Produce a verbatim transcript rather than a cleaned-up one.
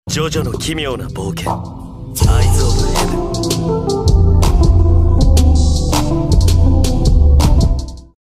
ジョジョの奇妙な冒険、アイズ・オブ・ヘブン。